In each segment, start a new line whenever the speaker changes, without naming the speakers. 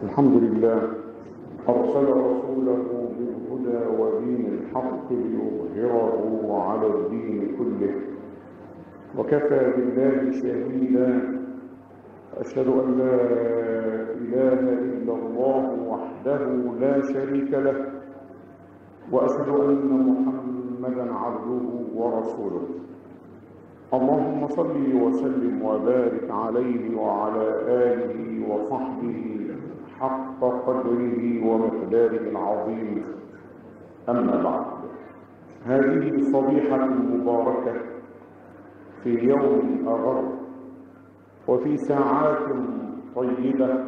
الحمد لله أرسل رسوله بالهدى ودين الحق ليظهره على الدين كله، وكفى بالله شهيدا. أشهد أن لا إله إلا الله وحده لا شريك له، وأشهد أن محمدا عبده ورسوله. اللهم صل وسلم وبارك عليه وعلى آله وصحبه حق قدره ومقداره العظيم. أما بعد، هذه الصبيحة المباركة في يوم أغر وفي ساعات طيبة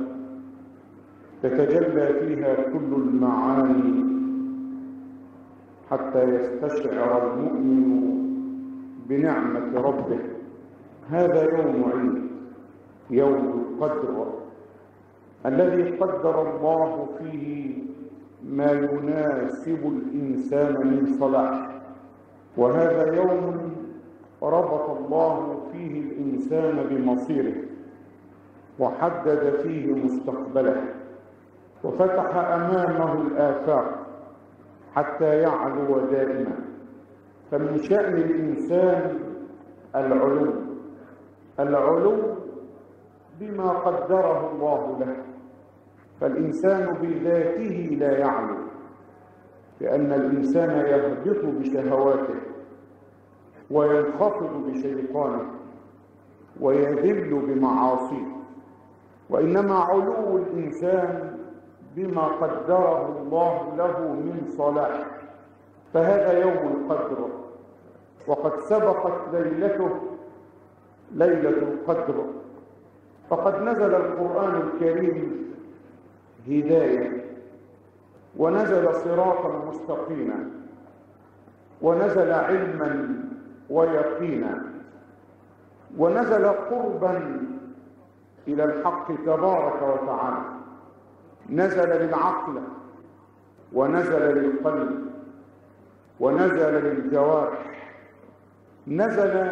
تتجلى فيها كل المعاني حتى يستشعر المؤمن بنعمة ربه. هذا يوم عيد، يوم القدر الذي قدر الله فيه ما يناسب الإنسان من صلاح، وهذا يوم ربط الله فيه الإنسان بمصيره وحدد فيه مستقبله وفتح أمامه الآفاق حتى يعلو دائما. فمن شأن الإنسان العلو بما قدره الله له، فالإنسان بذاته لا يعلو، لأن الإنسان يهبط بشهواته وينخفض بشيطانه ويذل بمعاصيه، وإنما علو الإنسان بما قدره الله له من صلاح. فهذا يوم القدر، وقد سبقت ليلته ليلة القدر، فقد نزل القرآن الكريم هداية، ونزل صراطا مستقيما، ونزل علما ويقينا، ونزل قربا إلى الحق تبارك وتعالى. نزل للعقل، ونزل للقلب، ونزل للجوارح، نزل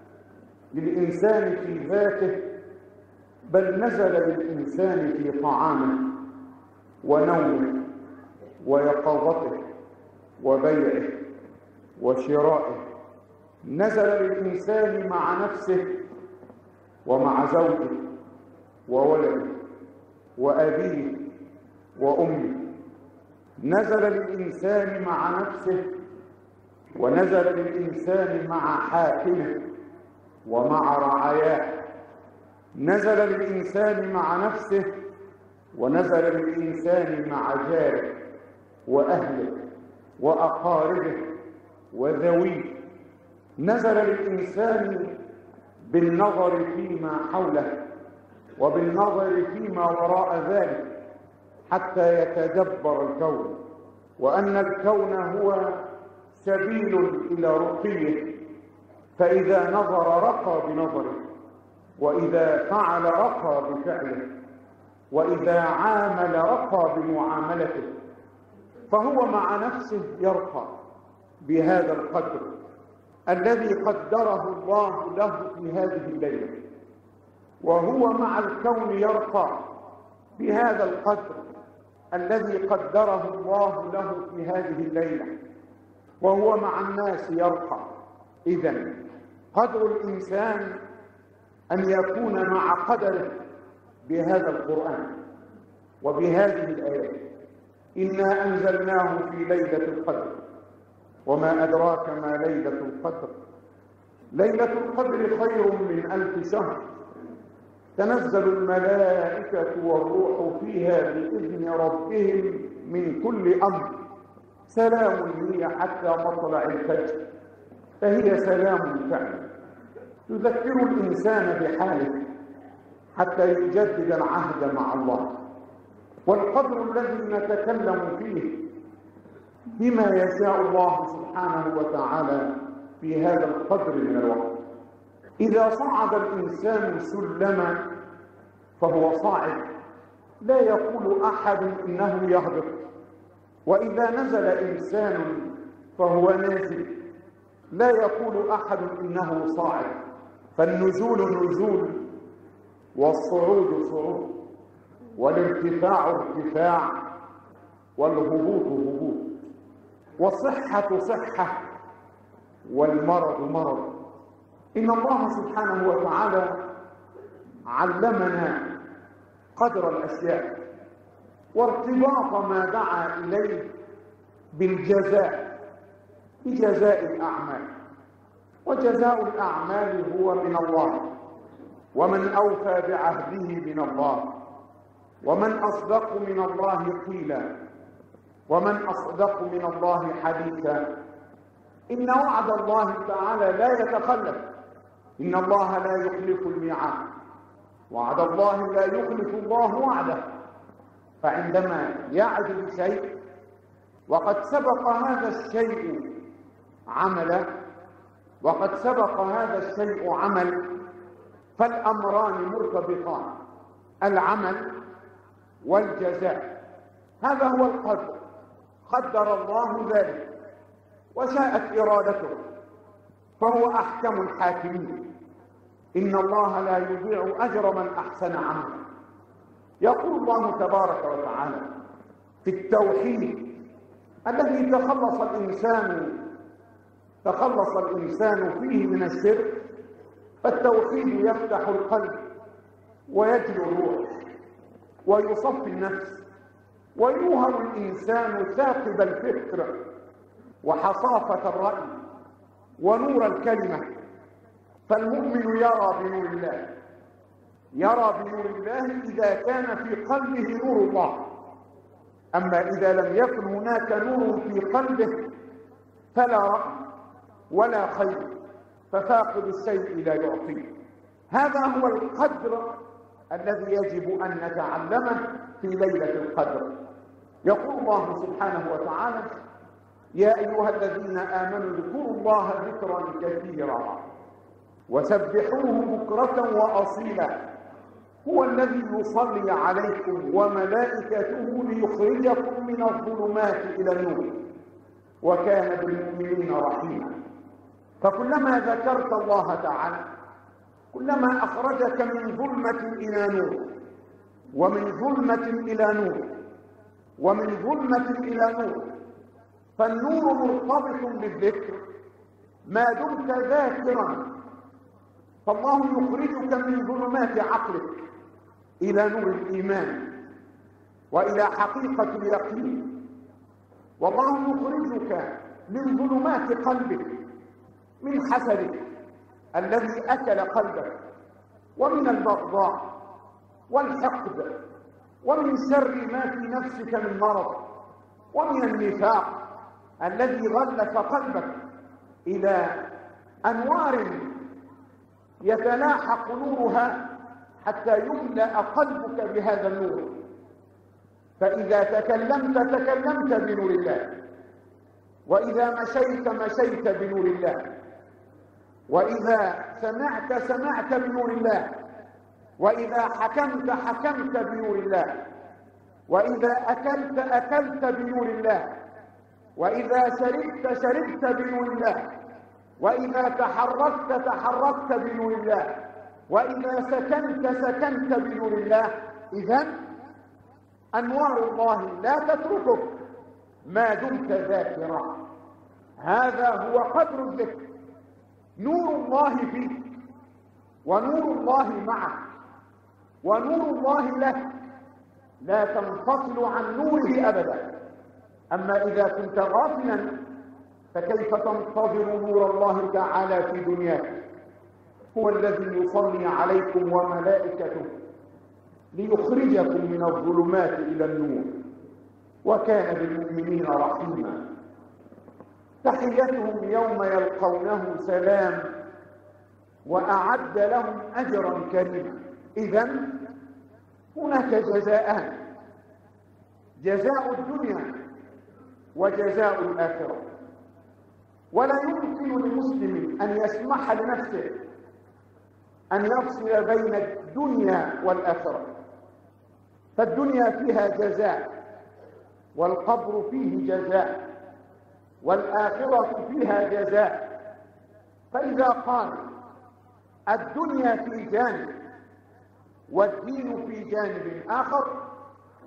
للإنسان في ذاته، بل نزل للإنسان في طعامه ونومه ويقظته وبيعه وشرائه. نزل للإنسان مع نفسه ومع زوجه وولده وأبيه وأمه. نزل للإنسان مع نفسه، ونزل للإنسان مع حاكمه ومع رعاياه. نزل للإنسان مع نفسه، ونزل للإنسان مع جاره وأهله وأقاربه وذويه. نزل للإنسان بالنظر فيما حوله وبالنظر فيما وراء ذلك حتى يتدبر الكون، وأن الكون هو سبيل إلى رقيه، فإذا نظر رقى بنظره، وإذا فعل رقى بفعله، وإذا عامل رقى بمعاملته. فهو مع نفسه يرقى بهذا القدر الذي قدره الله له في هذه الليلة، وهو مع الكون يرقى بهذا القدر الذي قدره الله له في هذه الليلة، وهو مع الناس يرقى. إذن قدر الإنسان أن يكون مع قدره بهذا القرآن وبهذه الآيات. إنا أنزلناه في ليلة القدر، وما أدراك ما ليلة القدر. ليلة القدر خير من 1000 شهر، تنزل الملائكة والروح فيها بإذن ربهم من كل أمر، سلام هي حتى مطلع الفجر. فهي سلام فعلا تذكر الإنسان بحاله حتى يجدد العهد مع الله. والقدر الذي نتكلم فيه بما يشاء الله سبحانه وتعالى في هذا القدر من الوقت. إذا صعد الإنسان سلما فهو صاعد، لا يقول أحد إنه يهبط. وإذا نزل إنسان فهو نازل، لا يقول أحد إنه صاعد. فالنزول نزول والصعود صعود. والارتفاع ارتفاع، والهبوط هبوط، والصحة صحة، والمرض مرض. إن الله سبحانه وتعالى علمنا قدر الأشياء وارتباط ما دعا إليه بالجزاء، بجزاء الأعمال. وجزاء الأعمال هو من الله، ومن أوفى بعهده من الله، ومن أصدق من الله قيلا، ومن أصدق من الله حديثا. إن وعد الله تعالى لا يتخلف، إن الله لا يخلف الميعاد، وعد الله لا يخلف الله وعده. فعندما يعد بشيء وقد سبق هذا الشيء عملا، وقد سبق هذا الشيء عمل، فالأمران مرتبطان، العمل والجزاء. هذا هو القدر، قدر الله ذلك وشاءت إرادته، فهو أحكم الحاكمين. إن الله لا يضيع أجر من أحسن عملا. يقول الله تبارك وتعالى في التوحيد الذي تخلص الإنسان فيه من الشرك. فالتوحيد يفتح القلب ويجلو الروح ويصفي النفس، ويوهر الإنسان ثاقب الفكر وحصافة الرأي ونور الكلمة. فالمؤمن يرى بنور الله، يرى بنور الله إذا كان في قلبه نور الله. أما إذا لم يكن هناك نور في قلبه فلا رأي ولا خير، ففاقد الشيء لا يعطيه. هذا هو القدر الذي يجب أن نتعلمه في ليلة القدر. يقول الله سبحانه وتعالى: يا أيها الذين آمنوا اذكروا الله ذكرا كثيرا وسبحوه بكرة وأصيلا هو الذي يصلي عليكم وملائكته ليخرجكم من الظلمات إلى النور وكان بالمؤمنين رحيما. فكلما ذكرت الله تعالى كلما أخرجك من ظلمة إلى نور، ومن ظلمة إلى نور، ومن ظلمة إلى نور. فالنور مرتبط بالذكر ما دمت ذاكرا. فالله يخرجك من ظلمات عقلك إلى نور الإيمان وإلى حقيقة اليقين، والله يخرجك من ظلمات قلبك، من حسدك الذي أكل قلبك، ومن البغضاء والحقد، ومن شر ما في نفسك من مرض، ومن النفاق الذي غلف قلبك، إلى أنوار يتلاحق نورها حتى يملأ قلبك بهذا النور. فإذا تكلمت بنور الله، وإذا مشيت بنور الله، وإذا سمعت بنور الله، وإذا حكمت بنور الله، وإذا أكلت بنور الله، وإذا شربت بنور الله، وإذا تحركت بنور الله، وإذا سكنت بنور الله. إذن أنوار الله لا تتركك ما دمت ذاكرا. هذا هو قدر الذكر، نور الله فيك، ونور الله معك، ونور الله لك، لا تنفصل عن نوره أبدا. أما إذا كنت غافلا فكيف تنتظر نور الله تعالى في دنياك؟ هو الذي يصلي عليكم وملائكته ليخرجكم من الظلمات إلى النور وكان بالمؤمنين رحيما. تحيتهم يوم يلقونه سلام وأعد لهم أجرا كريما. إذن هناك جزاءان: جزاء الدنيا وجزاء الآخرة. ولا يمكن لمسلم أن يسمح لنفسه أن يفصل بين الدنيا والآخرة. فالدنيا فيها جزاء، والقبر فيه جزاء، والآخرة فيها جزاء. فإذا قال الدنيا في جانب والدين في جانب آخر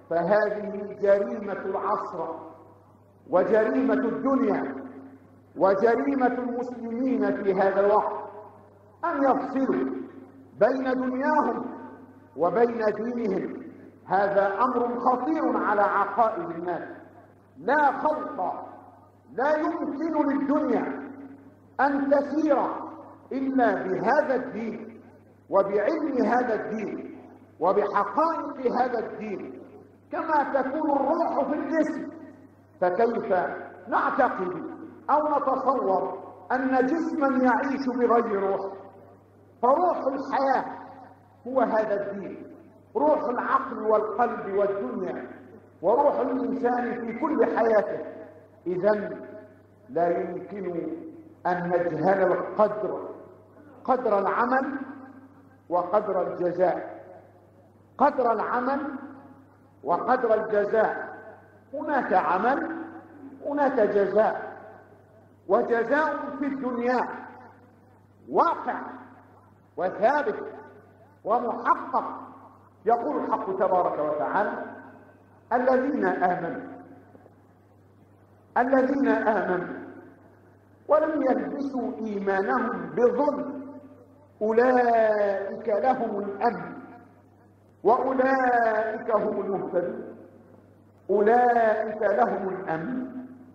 فهذه جريمة العصر وجريمة الدنيا وجريمة المسلمين في هذا الوقت، أن يفصلوا بين دنياهم وبين دينهم. هذا أمر خطير على عقائد الناس. لا خلق، لا يمكن للدنيا أن تسير إلا بهذا الدين وبعلم هذا الدين وبحقائق هذا الدين، كما تكون الروح في الجسم. فكيف نعتقد أو نتصور أن جسما يعيش بغير روح؟ فروح الحياة هو هذا الدين، روح العقل والقلب والدنيا وروح الإنسان في كل حياته. إذن لا يمكن أن نجهل قدر العمل وقدر الجزاء. قدر العمل وقدر الجزاء. هناك عمل، هناك جزاء، وجزاء في الدنيا واقع وثابت ومحقق. يقول الحق تبارك وتعالى: الذين آمنوا ولم يلبسوا إيمانهم بظلم أولئك لهم الأمن وأولئك هم المهتدون. أولئك لهم الأمن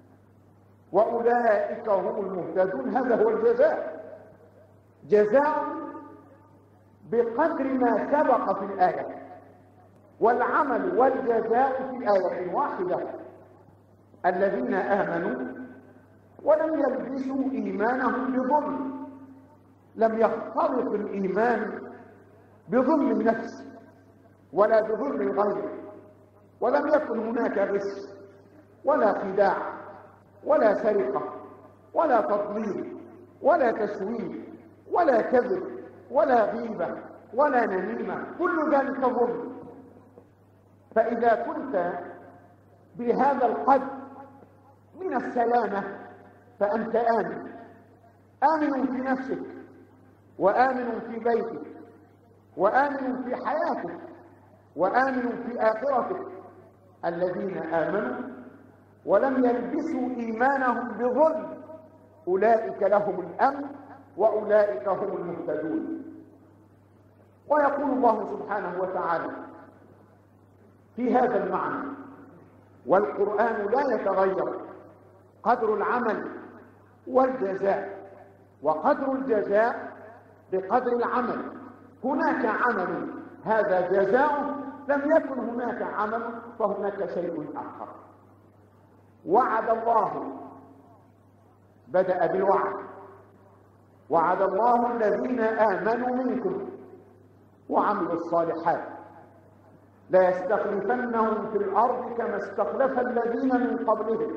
وأولئك هم المهتدون. هذا هو الجزاء، جزاء بقدر ما سبق في الآية. والعمل والجزاء في آية واحدة: الذين آمنوا ولم يلبسوا إيمانهم بظلم. لم يختلط الإيمان بظلم النفس ولا بظلم الغير، ولم يكن هناك غش ولا خداع ولا سرقة ولا تضليل ولا تسويف ولا كذب ولا غيبة ولا نميمة، كل ذلك ظلم. فإذا كنت بهذا القدر من السلامة فأنت آمن في نفسك وآمن في بيتك وآمن في حياتك وآمن في آخرتك. الذين آمنوا ولم يلبسوا إيمانهم بظلم أولئك لهم الأمن وأولئك هم المهتدون. ويقول الله سبحانه وتعالى في هذا المعنى: والقرآن لا يتغير، قدر العمل والجزاء، وقدر الجزاء بقدر العمل. هناك عمل هذا جزاؤه، لم يكن هناك عمل فهناك شيء آخر. وعد الله، بدأ بالوعد: وعد الله الذين آمنوا منكم وعملوا الصالحات لا يستخلفنهم في الأرض كما استخلف الذين من قبلهم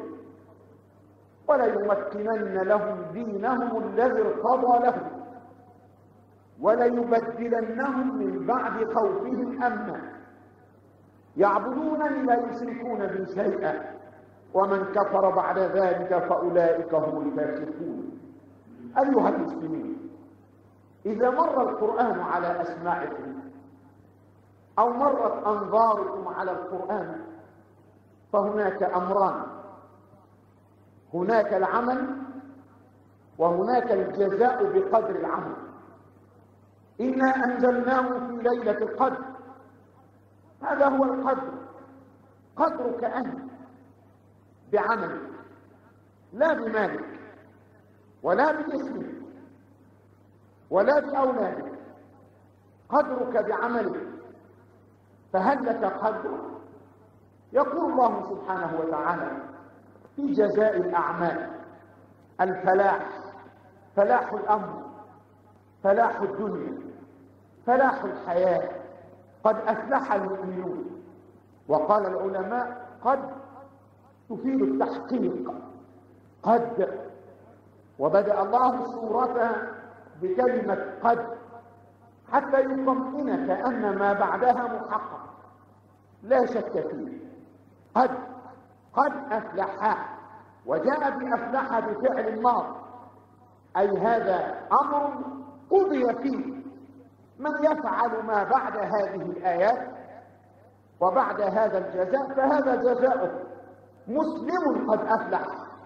وليمكنن لهم دينهم الذي ارتضى لهم وليبدلنهم من بعد خوفهم أمنا يعبدونني لا يشركون بي شيئا ومن كفر بعد ذلك فأولئك هم الفاسقون. أيها المسلمين، إذا مر القرآن على أسماعكم أو مرت أنظاركم على القرآن فهناك أمران: هناك العمل وهناك الجزاء بقدر العمل. إنا أنزلناه في ليلة القدر. هذا هو القدر، قدرك أنت بعملك، لا بمالك ولا بجسمك ولا بأولادك، قدرك بعملك. فهل لك قدر؟ يقول الله سبحانه وتعالى في جزاء الأعمال: الفلاح، فلاح الأمر، فلاح الدنيا، فلاح الحياة، قد أفلح المؤمنون. وقال العلماء: قد تفيد التحقيق، قد. وبدأ الله سورته بكلمة قد حتى يطمئنك أن ما بعدها محقق لا شك فيه. قد أفلح، وجاء بأفلح بفعل الماضي، أي هذا أمر قضي فيه. من يفعل ما بعد هذه الآيات وبعد هذا الجزاء فهذا جزاؤه. مسلم قد أفلح،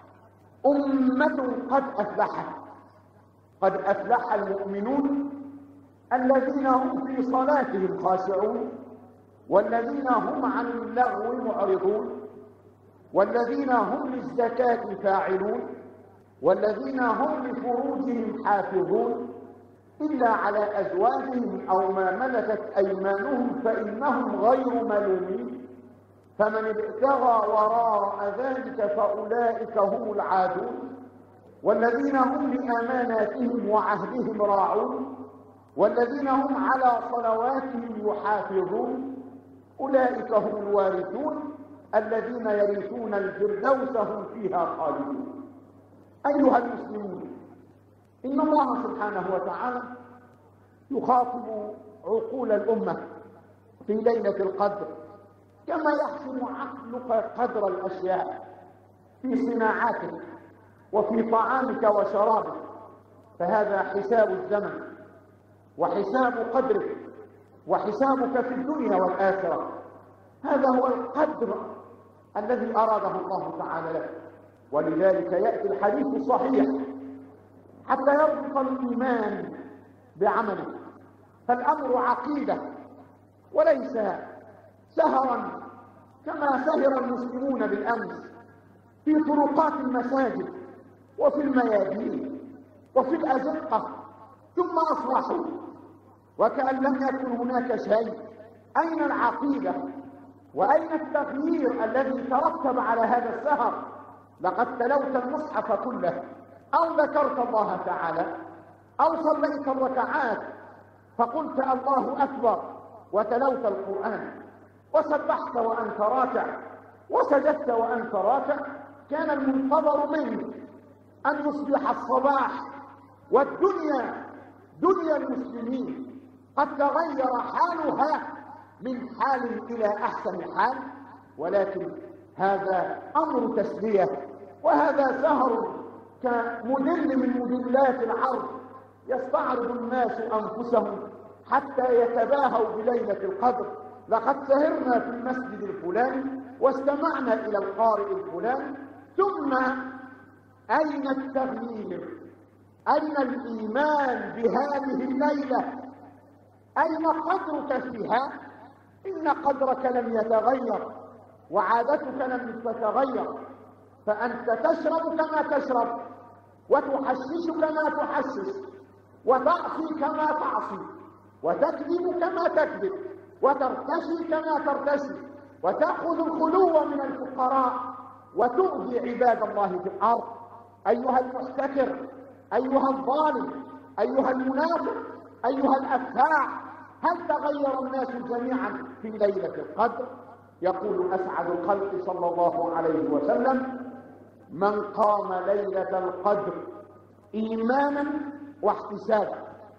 أمة قد أفلحت. قد أفلح المؤمنون الذين هم في صلاتهم خاشعون، والذين هم عن اللغو معرضون، والذين هم للزكاة فاعلون، والذين هم لفروجهم حافظون إلا على أزواجهم أو ما ملكت أيمانهم فإنهم غير ملومين. فمن ابتغى وراء ذلك فأولئك هم العادون. والذين هم لأماناتهم وعهدهم راعون، والذين هم على صلواتهم يحافظون، أولئك هم الوارثون الذين يرثون الفردوس هم فيها خالدون. أيها المسلمون، إن الله سبحانه وتعالى يخاطب عقول الأمة في ليلة القدر كما يحسم عقلك قدر الأشياء في صناعاتك وفي طعامك وشرابك، فهذا حساب الزمن وحساب قدرك وحسابك في الدنيا والآخرة. هذا هو القدر الذي أراده الله تعالى لك. ولذلك يأتي الحديث الصحيح حتى يربط الإيمان بعمله. فالأمر عقيدة وليس سهرا كما سهر المسلمون بالأمس في طرقات المساجد وفي الميادين وفي الأزقة، ثم أصبحوا وكأن لم يكن هناك شيء. أين العقيدة وأين التغيير الذي ترتب على هذا السهر؟ لقد تلوت المصحف كله، أو ذكرت الله تعالى، أو صليت الركعات فقلت الله أكبر وتلوت القرآن، وسبحت وأنت راكع، وسجدت وأنت راكع. كان المنتظر منك أن يصبح الصباح والدنيا دنيا المسلمين قد تغير حالها من حال إلى أحسن حال، ولكن هذا أمر تسلية، وهذا سهر كمدل من مدلات العرض يستعرض الناس أنفسهم حتى يتباهوا بليلة القدر. لقد سهرنا في المسجد الفلاني واستمعنا إلى القارئ الفلاني، ثم أين التغيير؟ أين الإيمان بهذه الليلة؟ أين قدرك فيها؟ إن قدرك لم يتغير وعادتك لم تتغير، فأنت تشرب كما تشرب، وتحشش كما تحشش، وتعصي كما تعصي، وتكذب كما تكذب، وترتشي كما ترتشي، وتأخذ الخلو من الفقراء وتؤذي عباد الله في الأرض. أيها المحتكر، أيها الظالم، أيها المنافق، أيها الأفاع، هل تغير الناس جميعا في ليلة القدر؟ يقول أسعد الخلق صلى الله عليه وسلم: من قام ليلة القدر إيمانا واحتسابا.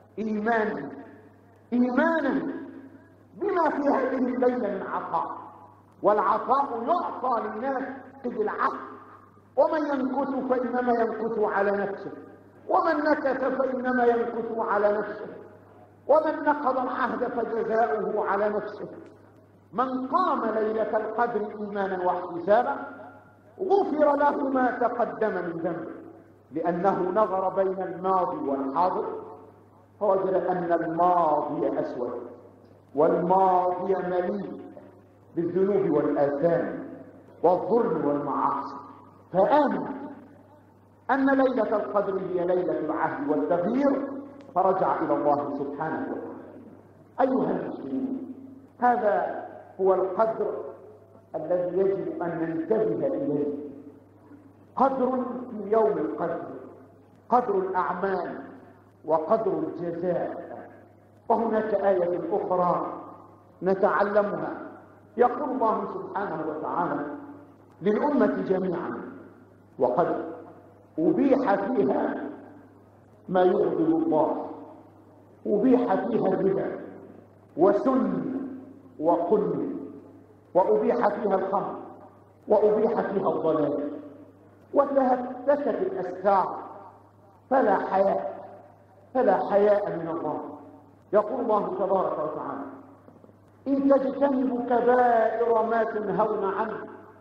إيمانا بما في هذه الليلة من عطاء، والعطاء يعطى للناس بالعقل، ومن ينكث فإنما ينكث على نفسه، ومن نكث فإنما ينكث على نفسه، ومن نقض العهد فجزاؤه على نفسه. من قام ليلة القدر إيمانا واحتسابا غفر له ما تقدم من ذنبه، لأنه نظر بين الماضي والحاضر فوجد أن الماضي أسود والماضي مليء بالذنوب والآثام والظلم والمعاصي، فآمن أن ليلة القدر هي ليلة العهد والتغيير، فرجع إلى الله سبحانه وتعالى. أيها المسلمون، هذا هو القدر الذي يجب أن ننتبه إليه. قدر في يوم القدر، قدر الأعمال وقدر الجزاء. وهناك آية أخرى نتعلمها، يقول الله سبحانه وتعالى للأمة جميعا: وقد أبيح فيها ما يغضب الله، أبيح فيها الربا وسن وقل، وأبيح فيها الخمر، وأبيح فيها الضلال، وتهتكت الأستار، فلا حياء من الله. يقول الله تبارك وتعالى: إن تجتنبوا كبائر ما تنهون عنه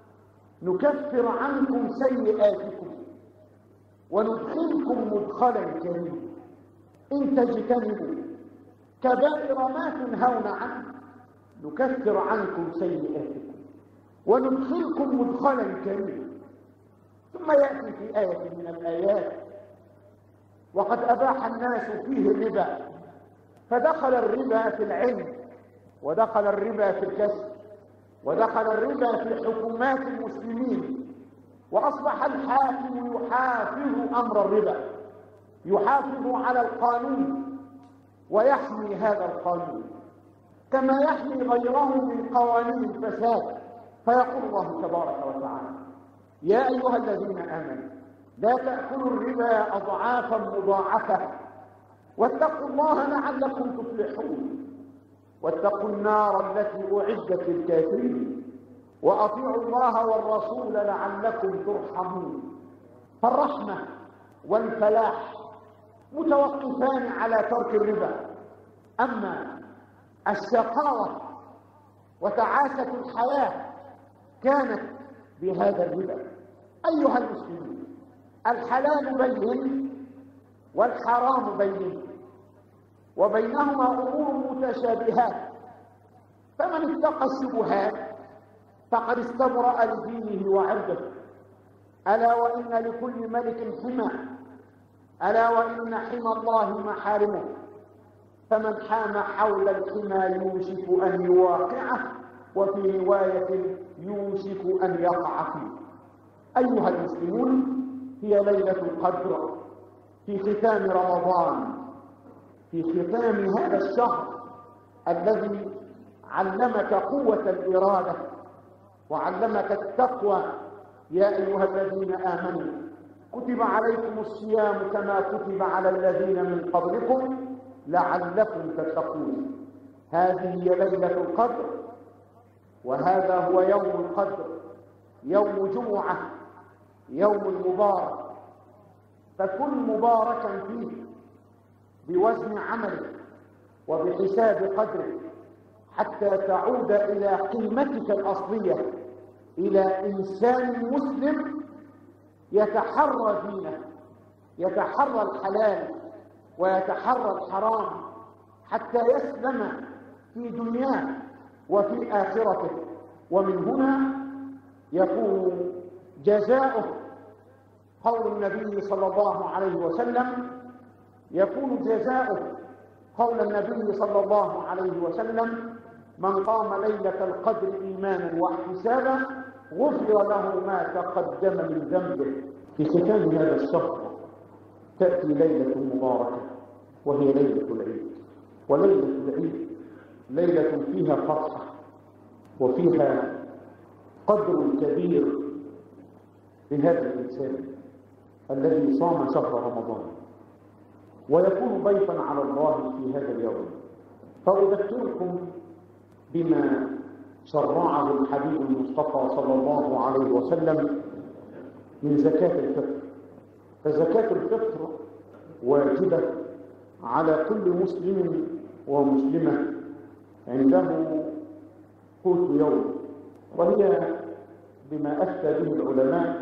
نكفر عنكم سيئاتكم وندخلكم مدخلا كريما. إن تجتنبوا كبائر ما تنهون عنه نكفر عنكم سيئاتكم وندخلكم مدخلا كريما. ثم يأتي في آية من الآيات: وقد أباح الناس فيه الربا، فدخل الربا في العلم، ودخل الربا في الكسب، ودخل الربا في حكومات المسلمين، وأصبح الحاكم يحافظ أمر الربا، يحافظ على القانون ويحمي هذا القانون كما يحمي غيره من قوانين الفساد. فيقول الله تبارك وتعالى: يا أيها الذين آمنوا لا تأكلوا الربا أضعافا مضاعفة واتقوا الله لعلكم تفلحون، واتقوا النار التي أعدت للكافرين، وأطيعوا الله والرسول لعلكم ترحمون. فالرحمة والفلاح متوقفان على ترك الربا، أما الشقاوة وتعاسة الحياة كانت بهذا الربا. أيها المسلمون، الحلال بين والحرام بين، وبينهما أمور متشابهات، فمن اتقى الشبهات فقد استبرأ لدينه وعرضه. ألا وإن لكل ملك حمى، ألا وإن حمى الله محارمه، فمن حام حول الحمى يوشك أن يواقعه، وفي رواية يوشك أن يقع فيه. أيها المسلمون، هي ليلة القدر في ختام رمضان، في ختام هذا الشهر الذي علمك قوة الإرادة وعلمك التقوى. يا أيها الذين آمنوا كتب عليكم الصيام كما كتب على الذين من قبلكم لعلكم تتقون. هذه هي ليلة القدر، وهذا هو يوم القدر، يوم جمعة، يوم مبارك، فكن مباركا فيه بوزن عملك وبحساب قدرك حتى تعود إلى قيمتك الأصلية، إلى إنسان مسلم يتحرى دينه، يتحرى الحلال ويتحرى الحرام حتى يسلم في دنياه وفي آخرته. ومن هنا يكون جزاؤه قول النبي صلى الله عليه وسلم، يكون جزاؤه قول النبي صلى الله عليه وسلم: من قام ليلة القدر إيمانا واحتسابا غفر له ما تقدم من ذنبه. في ختام هذا الشهر تأتي ليلة مباركة، وهي ليلة العيد. وليلة العيد ليلة فيها فرحة وفيها قدر كبير لهذا الإنسان الذي صام شهر رمضان ويكون ضيفا على الله في هذا اليوم. فأذكركم بما شرعه الحبيب المصطفى صلى الله عليه وسلم من زكاة الفطر. فزكاة الفطر واجبة على كل مسلم ومسلمة عنده قوت يوم، وهي بما أفتى به العلماء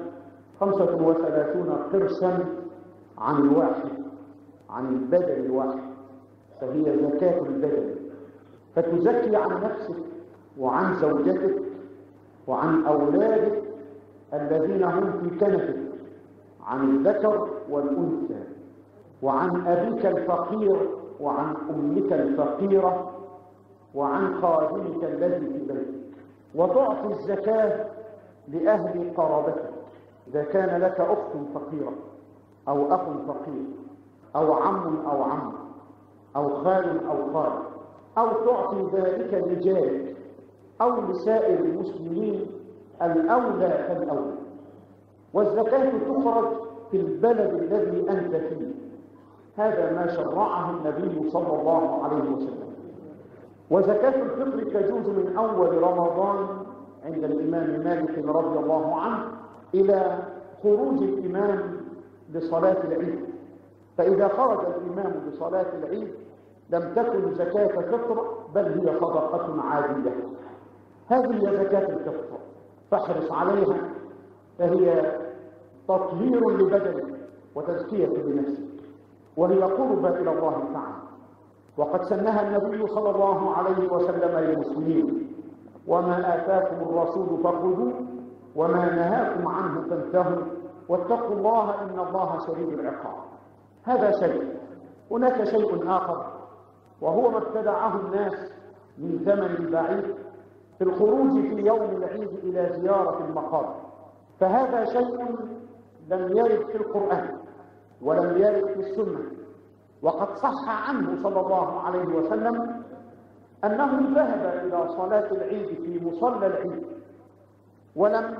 35 قرشا عن الواحد، عن البدن الواحد، فهي زكاة البدن. فتزكي عن نفسك وعن زوجتك وعن أولادك الذين هم في كنفك، عن الذكر والأنثى، وعن أبيك الفقير وعن أمك الفقيرة وعن خادمك الذي في بيتك. وتعطي الزكاة لأهل قرابتك، إذا كان لك أخت فقيرة أو أخ فقير أو عم أو عم أو خال أو خال، أو تعطي ذلك لجارك أو لسائر المسلمين الأولى فالأولى. والزكاة تخرج في البلد الذي أنت فيه، هذا ما شرعه النبي صلى الله عليه وسلم. وزكاة الفطر تجوز من أول رمضان عند الإمام مالك رضي الله عنه إلى خروج الإمام لصلاة العيد. فإذا خرج الإمام لصلاة العيد لم تكن زكاة فطر بل هي صدقة عادية. هذه هي زكاة الفطر، فاحرص عليها، فهي تطهير لبدنك وتزكية لنفسك، وهي قربة إلى الله تعالى. وقد سنها النبي صلى الله عليه وسلم للمسلمين: وما آتاكم الرسول فخذوه وما نهاكم عنه فانتهوا واتقوا الله إن الله شديد العقاب. هذا شيء. هناك شيء آخر، وهو ما ابتدعه الناس من زمن بعيد في الخروج في يوم العيد إلى زيارة المقابر. فهذا شيء لم يرد في القرآن ولم يرد في السنة. وقد صح عنه صلى الله عليه وسلم أنه ذهب إلى صلاة العيد في مصلى العيد ولم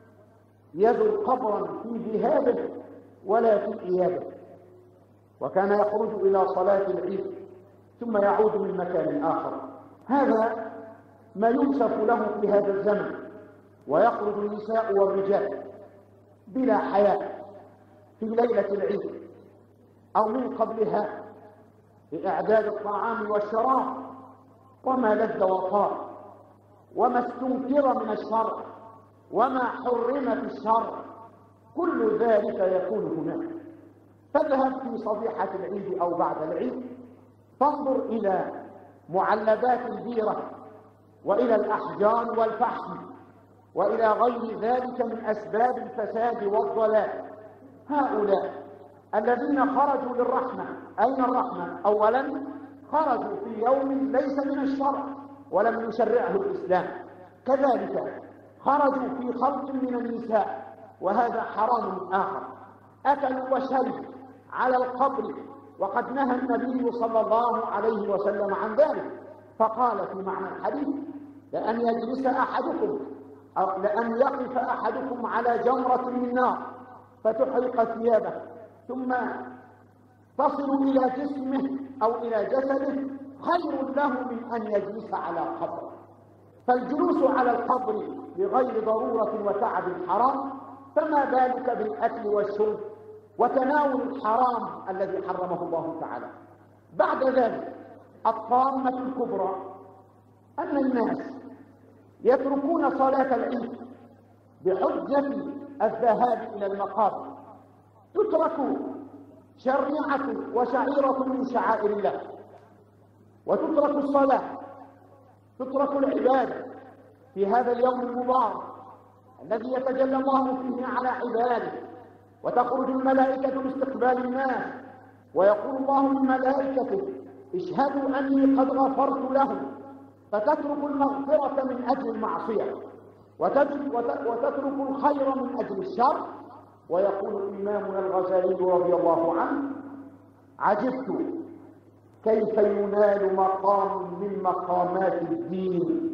يزر قبرا في ذهابه ولا في إيابه، وكان يخرج إلى صلاة العيد ثم يعود من مكان آخر. هذا ما يوصف له في هذا الزمن، ويخرج النساء والرجال بلا حياء في ليلة العيد أو من قبلها لإعداد الطعام والشراب وما لذ وطاب وما استنكر من الشر وما حرم في الشر، كل ذلك يكون هناك. فاذهب في صبيحة العيد أو بعد العيد، فانظر إلى معلبات البيرة وإلى الأحجار والفحم وإلى غير ذلك من أسباب الفساد والضلال. هؤلاء الذين خرجوا للرحمة، أين الرحمة؟ أولا خرجوا في يوم ليس من الشرع ولم يشرعه الإسلام. كذلك خرجوا في خلق من النساء، وهذا حرام آخر. أكلوا وشربوا على القبر، وقد نهى النبي صلى الله عليه وسلم عن ذلك، فقال في معنى الحديث: لأن يجلس أحدكم أو لأن يقف أحدكم على جمرة من نار فتحرق ثيابه ثم تصل إلى جسمه أو إلى جسده خير له من أن يجلس على قبر. فالجلوس على القبر بغير ضرورة وتعب حرام، فما بالك بالأكل والشرب وتناول الحرام الذي حرمه الله تعالى. بعد ذلك الطامة الكبرى أن الناس يتركون صلاة العيد بحجة الذهاب إلى المقابر. تترك شريعة وشعيرة من شعائر الله، وتترك الصلاة، تترك العبادة في هذا اليوم المبارك الذي يتجلى الله فيه على عباده، وتخرج الملائكة لاستقبال الناس، ويقول الله للملائكة: اشهدوا أني قد غفرت لهم، فتترك المغفرة من أجل المعصية وتترك الخير من أجل الشر. ويقول إمامنا الغزالي رضي الله عنه: عجبت كيف ينال مقام من مقامات الدين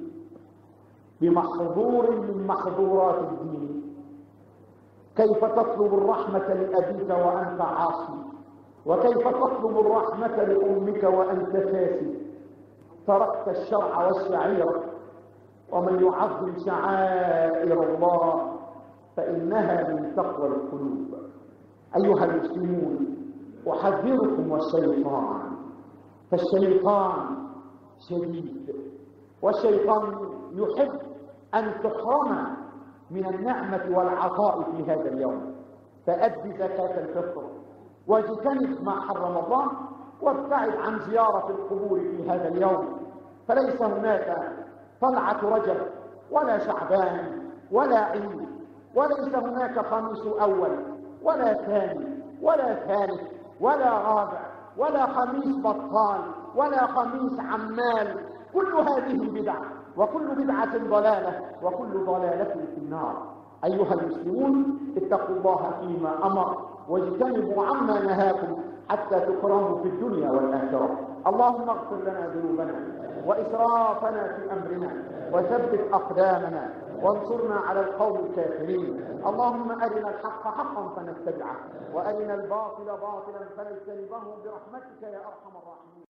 بمحظور من محظورات الدين. كيف تطلب الرحمة لأبيك وأنت عاصي، وكيف تطلب الرحمة لأمك وأنت فاسد. تركت الشرع والشعيرة، ومن يعظم شعائر الله فإنها من تقوى القلوب. أيها المسلمون، أحذركم والشيطان، فالشيطان شديد، والشيطان يحب أن تحرم من النعمة والعطاء في هذا اليوم. فأد زكاة الفطر، واجتنب ما حرم الله، وابتعد عن زيارة القبور في هذا اليوم. فليس هناك طلعة رجب ولا شعبان ولا عيد، وليس هناك خميس أول ولا ثاني ولا ثالث ولا رابع ولا خميس بطال ولا خميس عمال. كل هذه بدعة، وكل بدعة ضلالة، وكل ضلالة في النار. أيها المسلمون، اتقوا الله فيما أمر واجتنبوا عما نهاكم حتى تكرموا في الدنيا والآخرة. اللهم اغفر لنا ذنوبنا وإسرافنا في أمرنا وثبت أقدامنا وانصرنا على القوم الكافرين. اللهم أرنا الحق حقا فنتبعه، وأرنا الباطل باطلا فنجتنبه برحمتك يا أرحم الراحمين.